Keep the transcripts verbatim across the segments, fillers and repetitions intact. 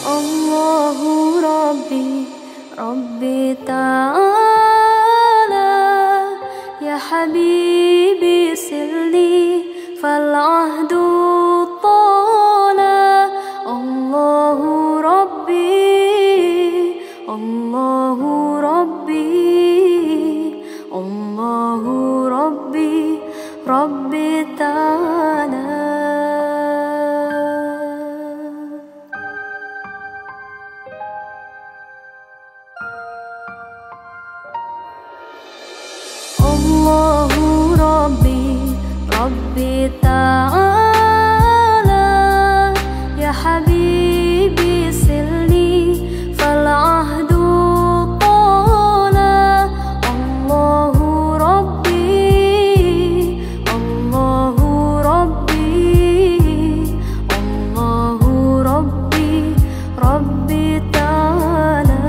الله ربي ربي تعالى يا حبيبي سلني فالعهد طال. الله ربي الله ربي الله ربي ربي تعالى. الله ربي ربي تعالى يا حبيبي سلني فالعهد طال. الله ربي الله ربي الله ربي ربي تعالى.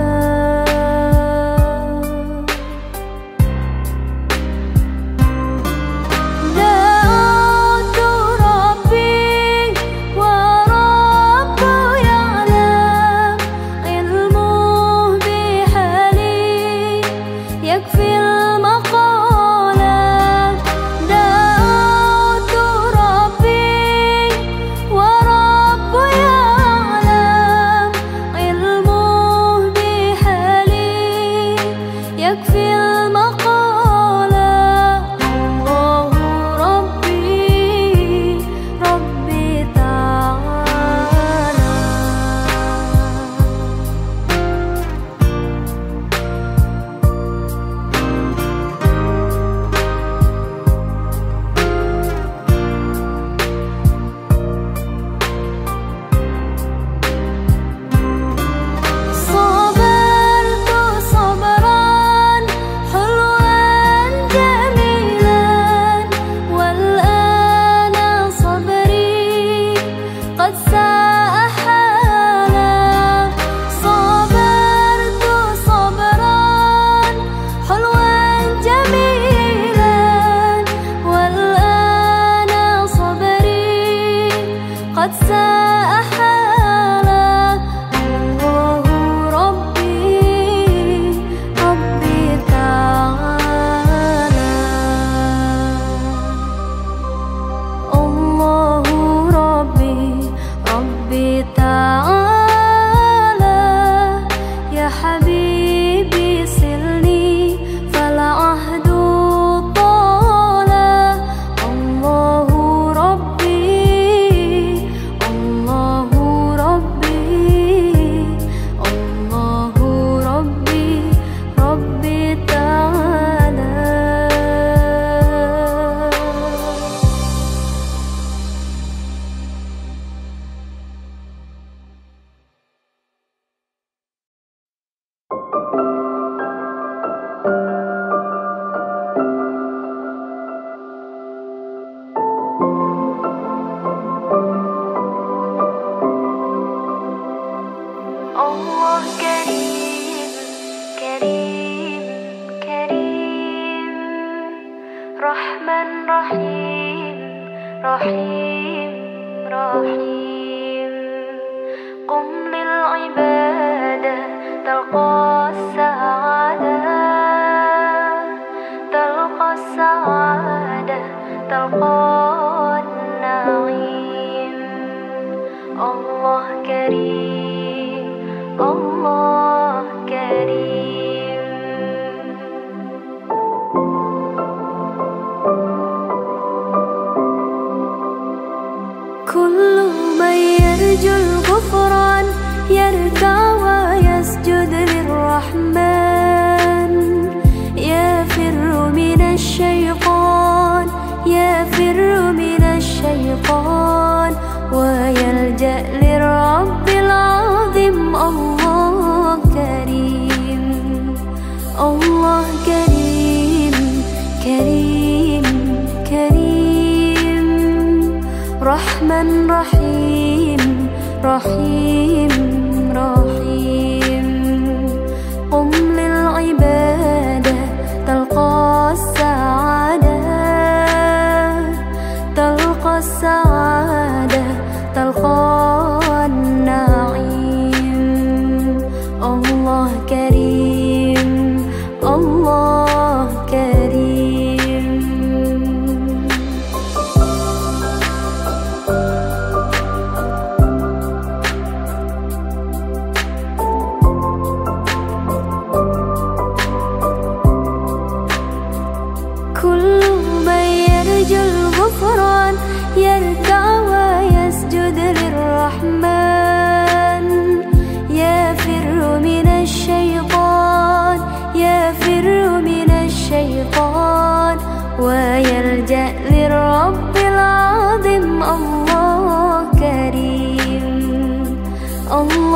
الله كريم كريم كريم رحمن رحيم رحيم رحيم. قم للعبادة تلقى السعادة تلقى السعادة تلقى النعيم. الله كريم الله كريم. كل من يرجو الغفران يركع ويسجد للرحمن يفر من الشيطان يفر من الشيطان ويلجأ للرب العظيم. الله كريم الله كريم كريم كريم رحمن رحيم رحيم رحيم. قم للعبادة تلقى السعادة تلقى السعادة تلقى النعيم.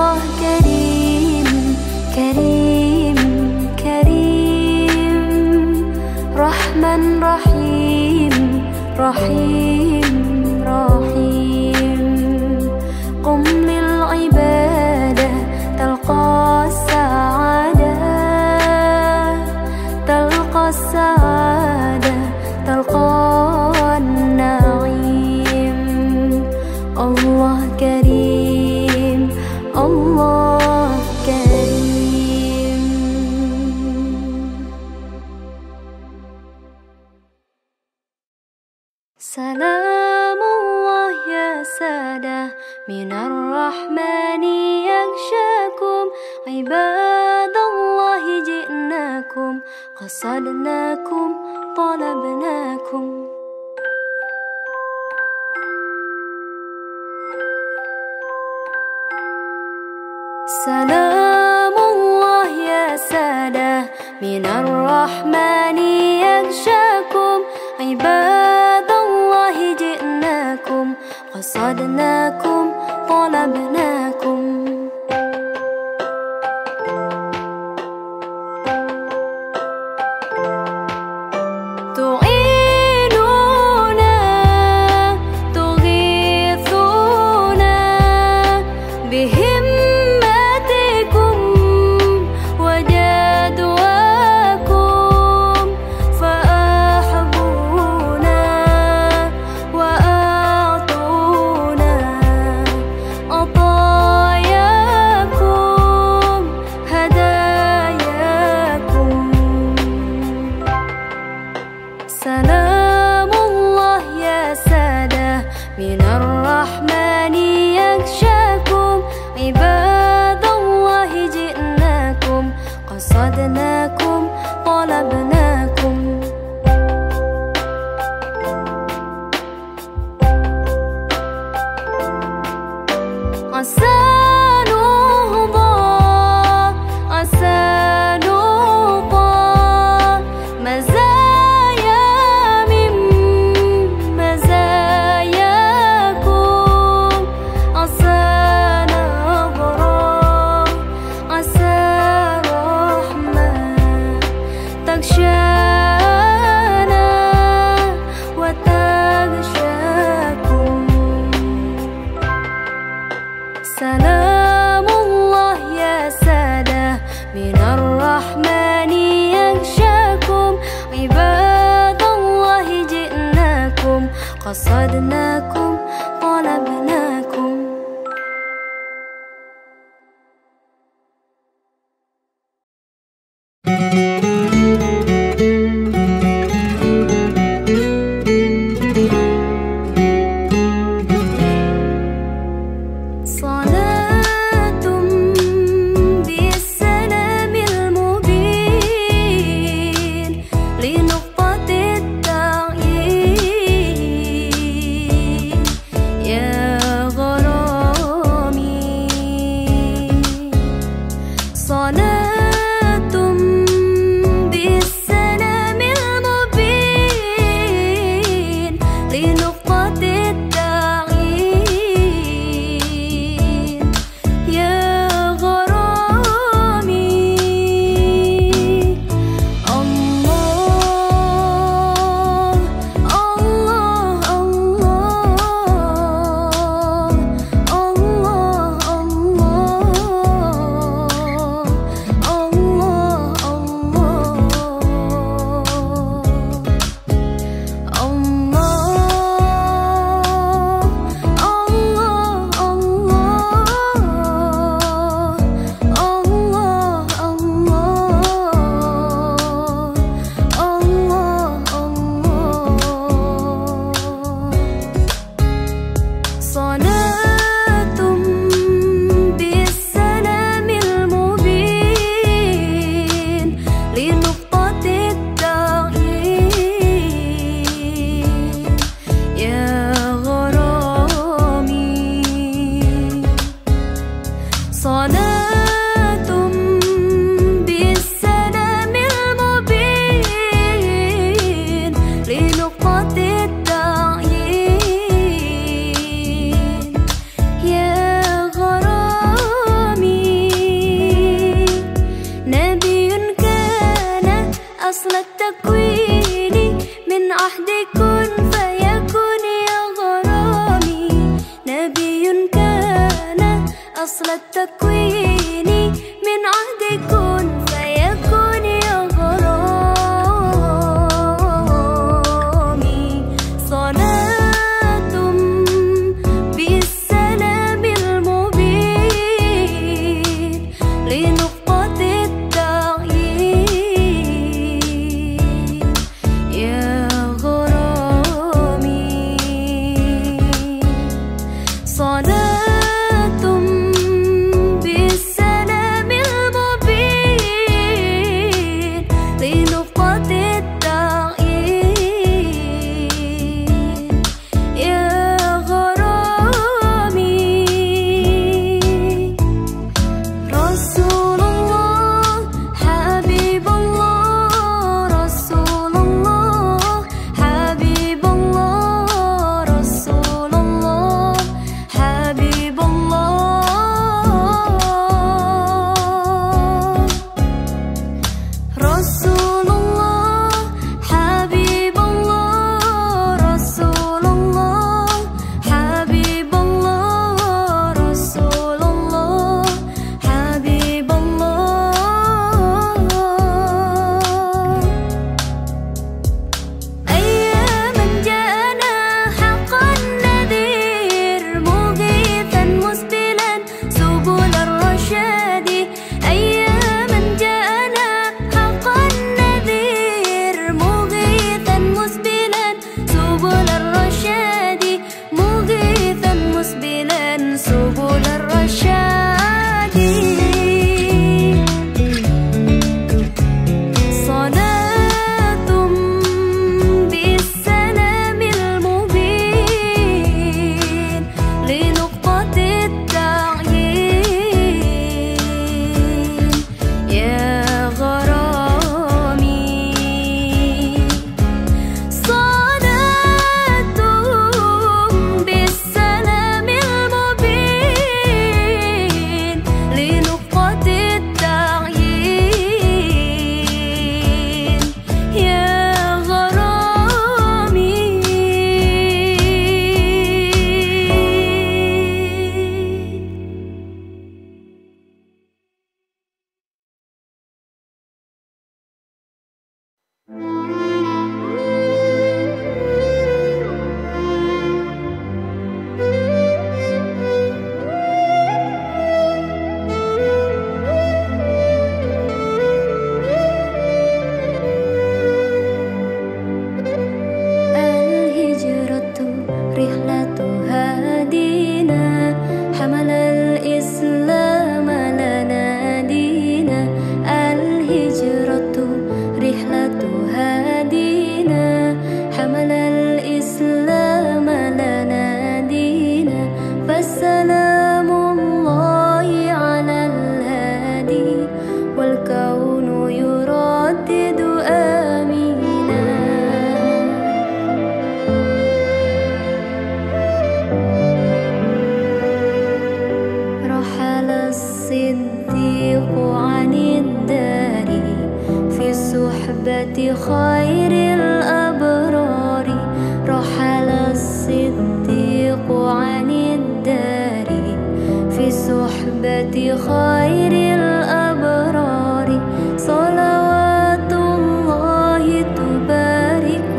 الله كريم كريم كريم، رحمن رحيم رحيم رحيم. قم للعبادة تلقى السعادة، تلقى السعادة تلقى النعيم. الله كريم الله كريم. سلام الله يا سادة من الرحمن يغشاكم، عباد الله جئناكم قصدناكم طلبناكم. سلام الله يا سادة من الرحمن يغشاكم، عباد الله جئناكم قصدناكم طلبناكم. تعينونا تغيثونا بهمتكم وجدواكم، فأحبونا وأعطونا عطاياكم هداياكم. سلام الله يا سادة من الرحمن يغشاكم، عباد الله جئناكم قصدناكم طلبناكم. عسى نهضى عسى نهضى، مزايا من مزاياكم. عسى نظرة عسى رحمة تغشانا وتغشاكم. سلام الله يا سادة من الرحمن يغشاكم، عباد الله جئناكم قصدناكم طلبناكم. صلاة بالسلام المبين لنقطة التعيين، يا غرامي. صلاة بالسلام المبين لنقطة التعيين، يا غرامي. الله الله الله صلاة خير الأبرار رحل الصديق عن الدار في صحبة خير الأبرار صلوات الله تبارك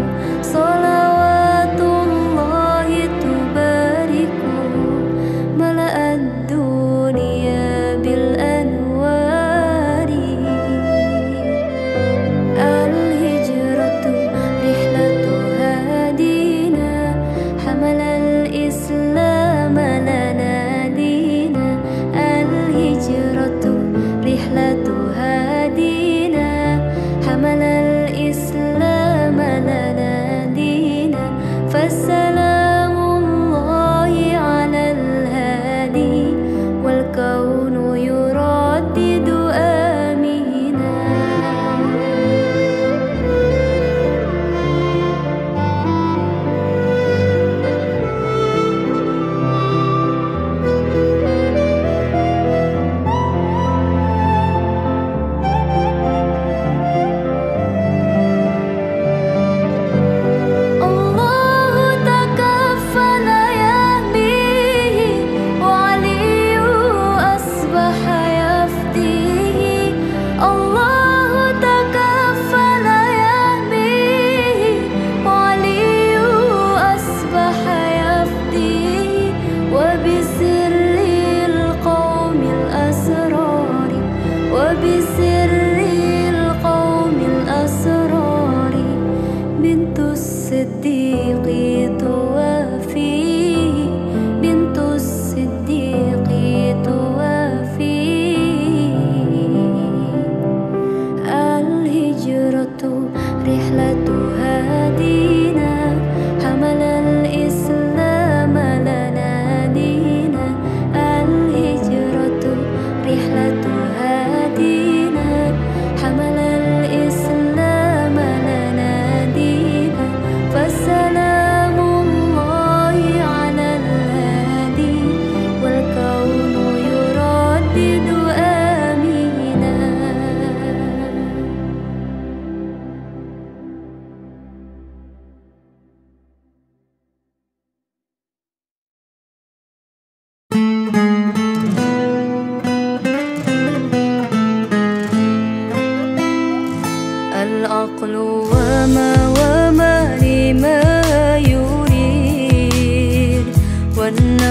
صلوات الله تبارك ملأ الدنيا بالأنوار الهجرة رحلة هادينا حمل الإسلام لنا دينا الهجرة رحلة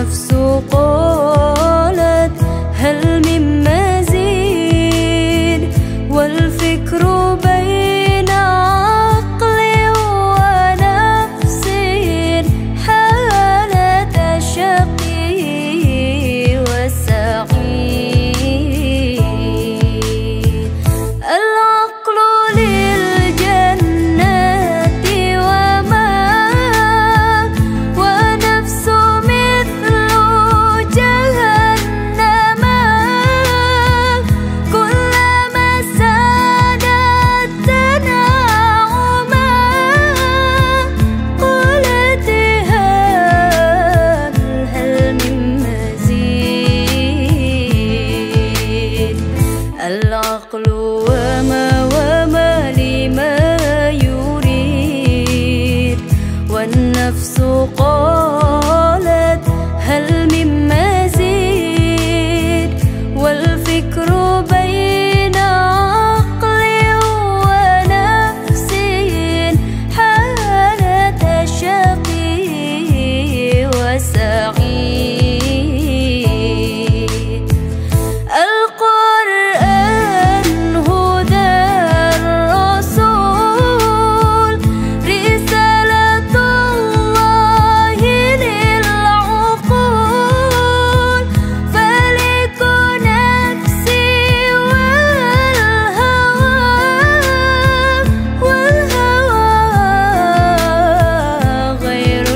والنفس قالت هل من مزيد والفكر بين عقل ونفس حالة الشقي والسعيد. العقل للجنة وما ونفس مثل جهنم كلما سادت تنعما قالت هل من مزيد. العقل وما وما لما يريد والنفس قالت هل من مزيد والفكر بين عقل ونفس حالة الشقي والسعيد. القرآن هدى الرسول رسالة الله للعقول فلك نفسي والهوى والهوى غير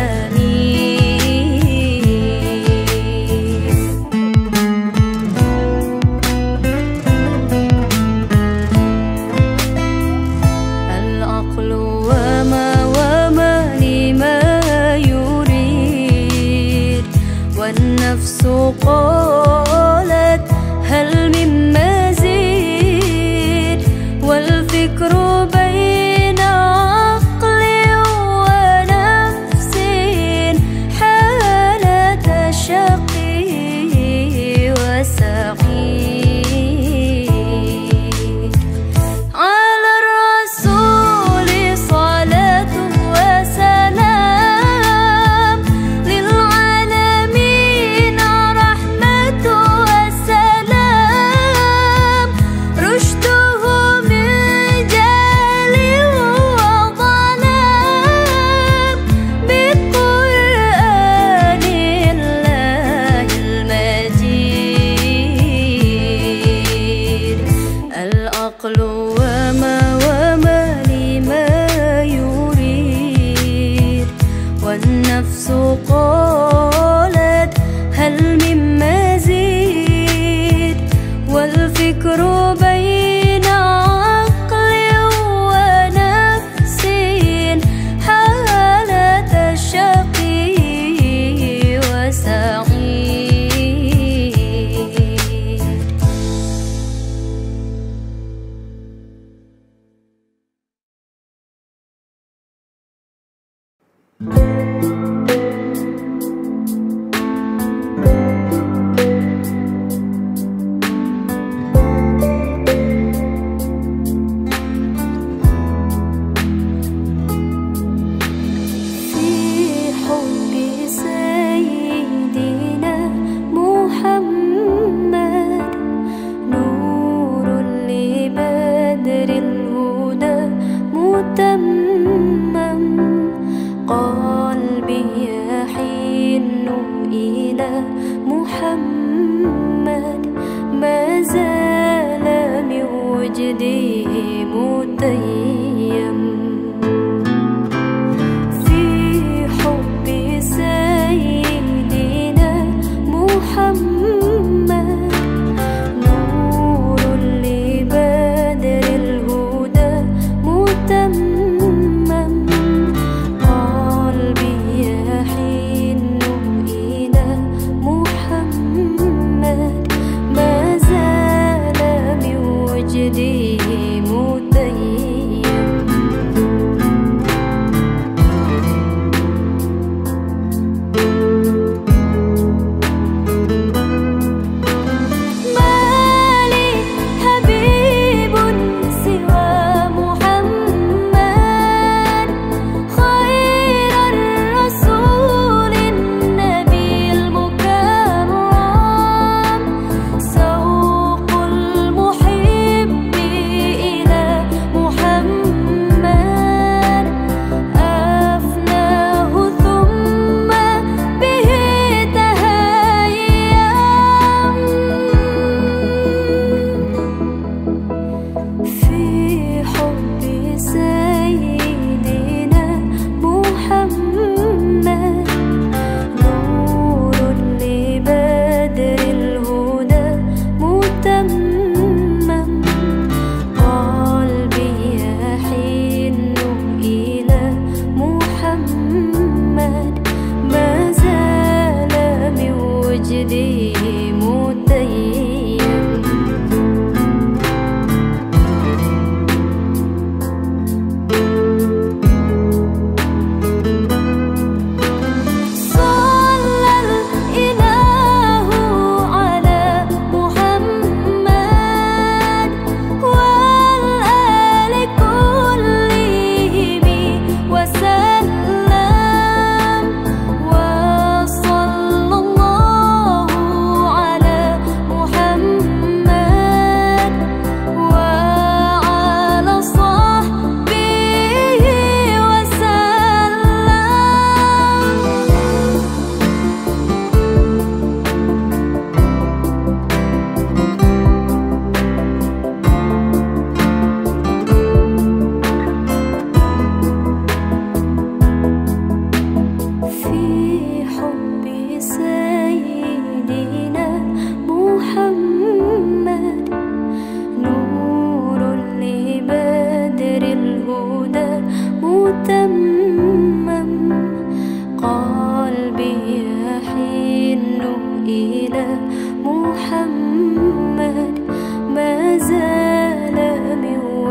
الأمين. العقل وما وما لما يريد والنفس قالت هل من مزيد والفكر بين عقل ونفس حالة الشقي والسعيد. على الرسول صلاة وسلام للعالمين رحمة وسلام رشده من جهل وظلام بقرآن الله المجيد. العقل وما وما لما يريد والنفس قالت هل من مزيد والفكر بين عقل ونفس حالة الشقي وسعيد. مجدي متيم.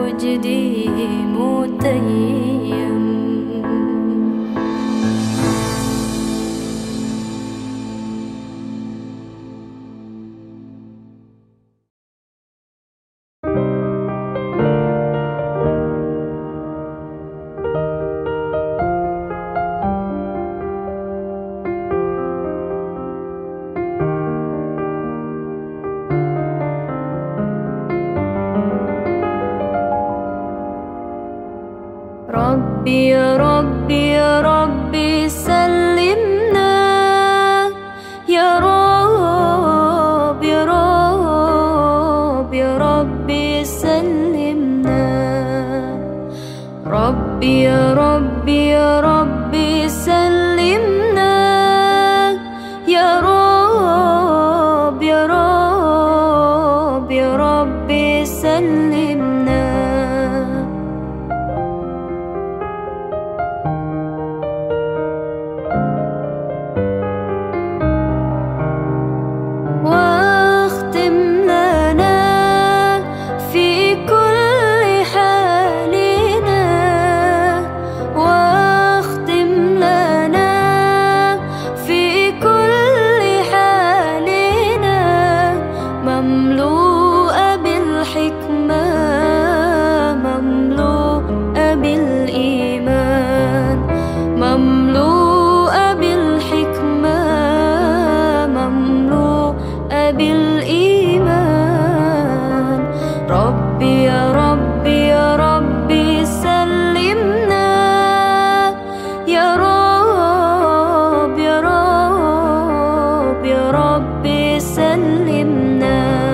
مجدي متيم. ربي يا ربي يا ربي سلمنا، يا رب يا رب يا ربي سلمنا. ربي يا ربي يا ربي سلمنا، يا رب يا رب يا ربي سلمنا. ربي يا ربي يا ربي سلمنا، يا رب يا رب يا ربي سلمنا.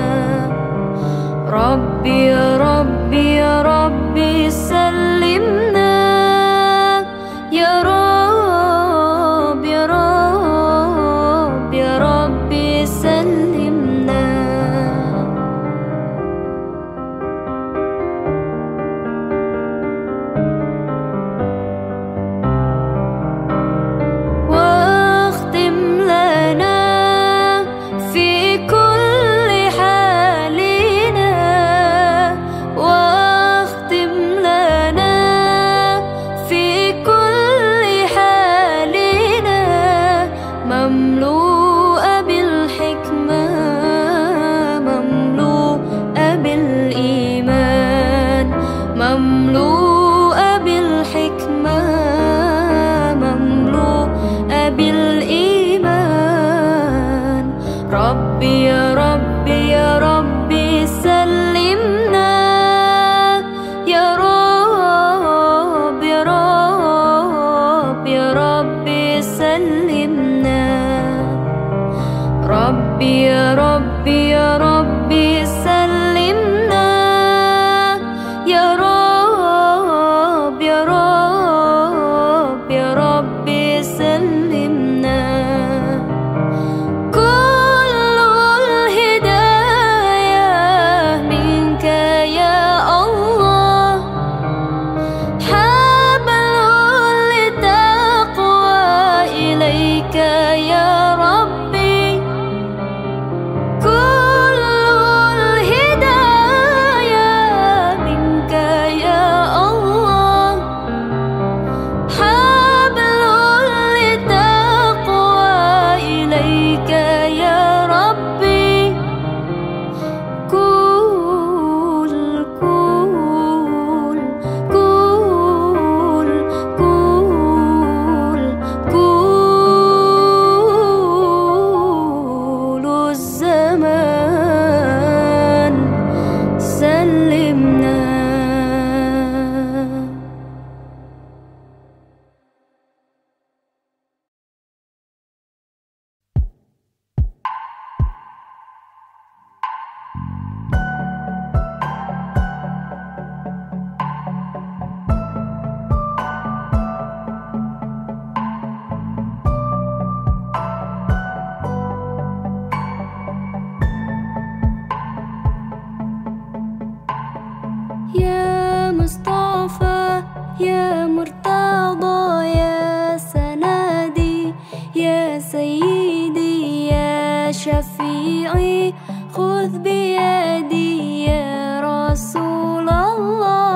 ربي يا ربي يا ربي سلمنا، يا رب يا رب يا ربي سلمنا. مملوءة بالحكمة مملوءة بالإيمان، مملوءة بالحكمة مملوءة بالإيمان. ربي يا ربي يا ربي سلمنا، يا رب يا رب يا ربي سلمنا. ربي يا ربي يا ربي سلمنا، يا رب يا رب يا ربي سلمنا. كل الهدايا منك يا الله، حبل للتقوى إليك يا ربي. كل الهدايا منك يا الله، حبل للتقوى إليك يا ربي. كل كل كل كل كل الزمان سلمنا. يا مصطفى يا مرتضى يا سندي يا سيدي يا شفيعي، خذ بيدي يا رسول الله.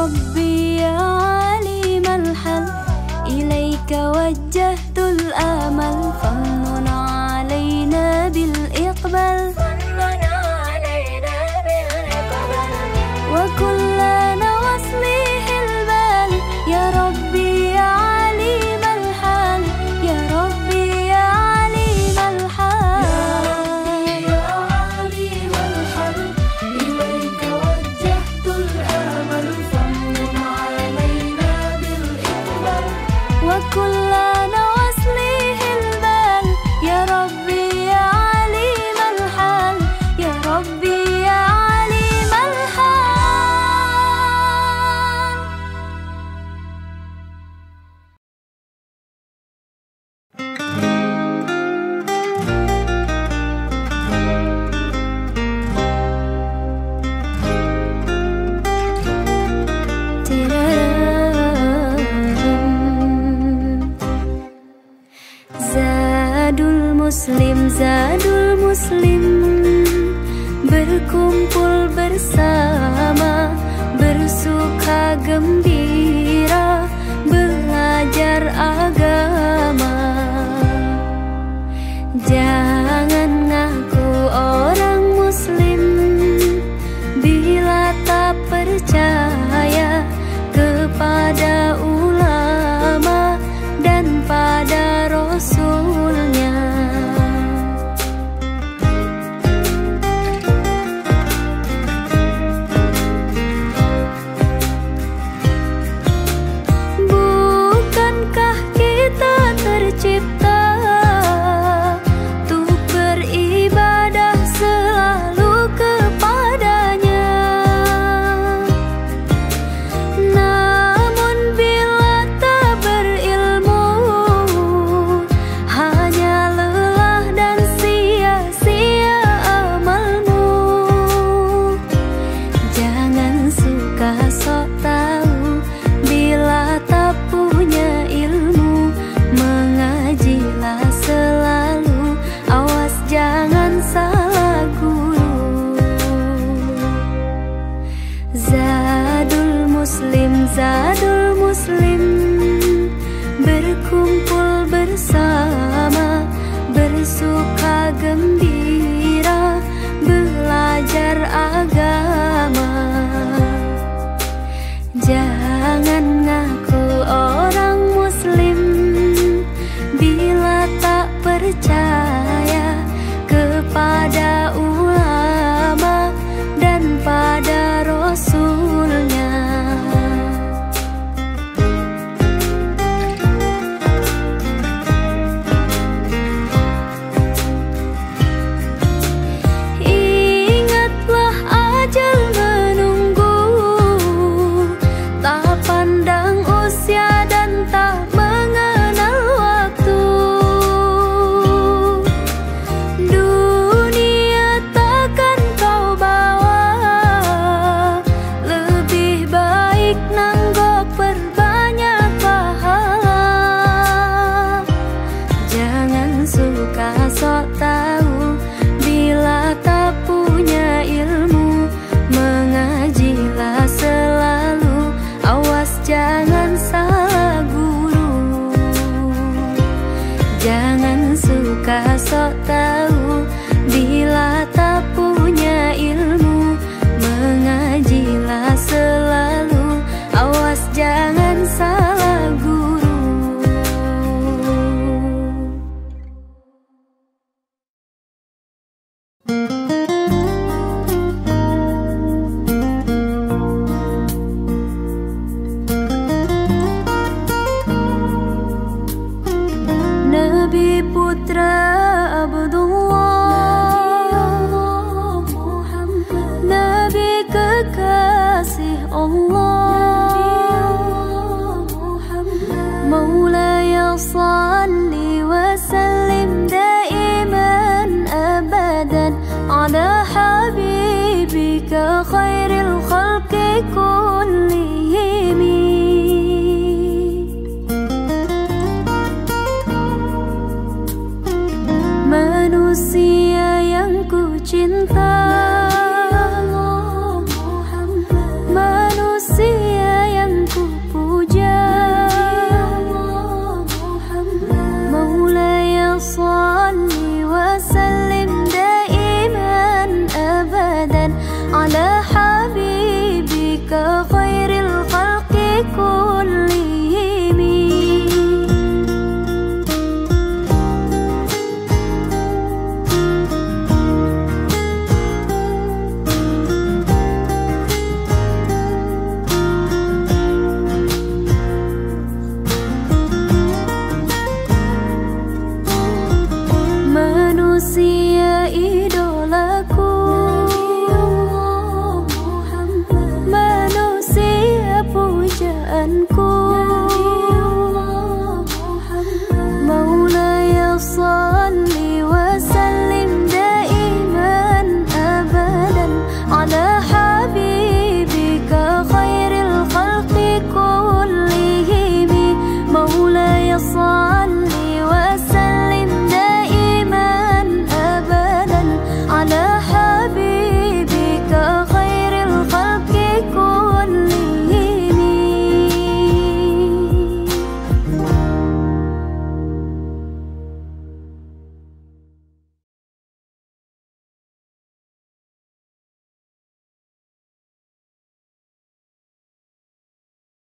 ربي يا عليم الحل، إليك وجهت الآمل، فمن علينا بالإقبال، وكلنا واصلح البال، يا ربي يا عليم الحال، يا ربي يا عليم الحال، يا عليم الحال، إليك وجهت الآمل، فمن علينا بالإقبال، وكلنا واصلح البال، يا ربي يا عليم الحال، يا ربي يا عليم الحال. Zadul Muslim, Zadul Muslim, berkumpul bersama, bersuka gembira, belajar agama. Jangan ngaku orang Muslim bila tak percaya kepada ulama dan pada Rasulnya. Bukankah kita tercipta untuk beribadah selalu kepadanya? Namun bila tak berilmu, hanya lelah dan sia-sia amalmu. Jangan suka sok tahu bila tak punya ilmu, mengajilah selalu, awas jangan salah guru. Zadul Muslim, Zadul